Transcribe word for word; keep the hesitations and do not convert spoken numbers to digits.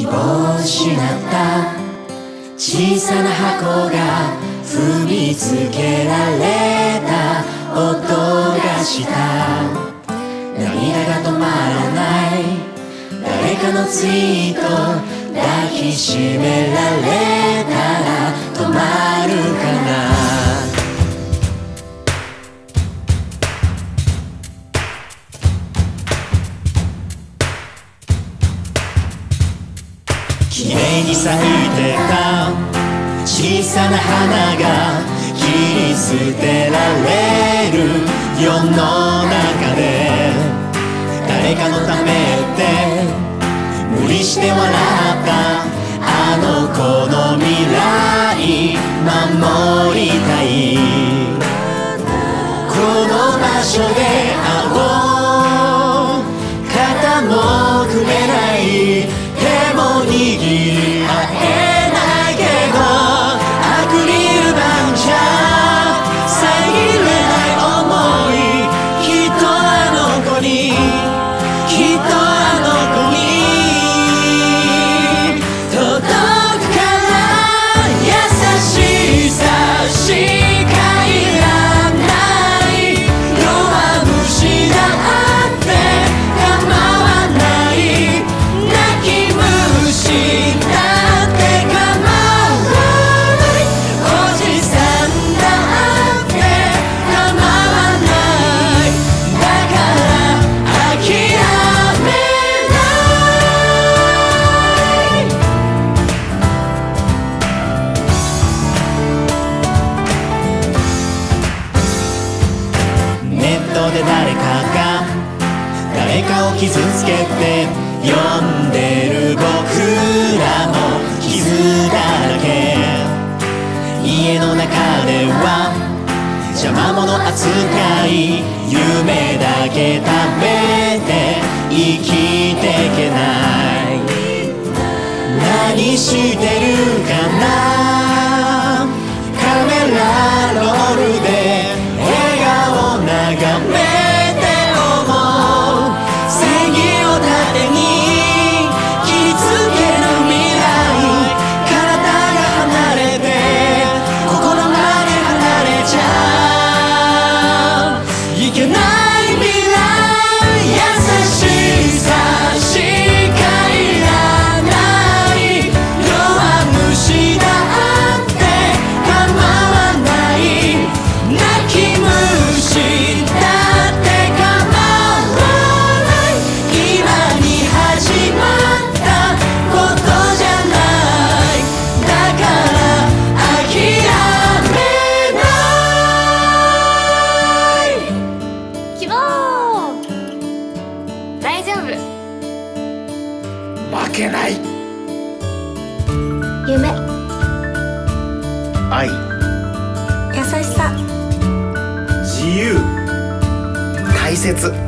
希望失った小さな箱が踏みつけられた音がした。涙が止まらない。誰かのツイート抱きしめられたら止まるかな。綺麗に咲いてた小さな花が切り捨てられる世の中で、誰かのためって無理して笑ったあの子の未来守りたい。この場所で会おう。肩も組めない手も握り合えないけど、アクリル板じゃ遮れない想い。きっとあの子に、きっとあの子に届くから優しさしかいらない。弱虫だって構わない。泣き虫だって構わない。おじさんだって構わない。だから諦めない。ネットで誰かが誰かを傷つけて読んでる僕らも傷だらけ。家の中では邪魔者扱い。夢だけ食べて生きてけない。何してるかな。カメラロールで笑顔眺めて思う。正義を盾に切りつける未来。体が離れて心まで離れちゃいけない未来。優しさしかいらない。弱虫だって構わない。泣き虫だって構わない。今に始まったことじゃない。だから諦めない。 希望。大丈夫。 負けない。 夢、 愛、 優しさ、 自由、大切。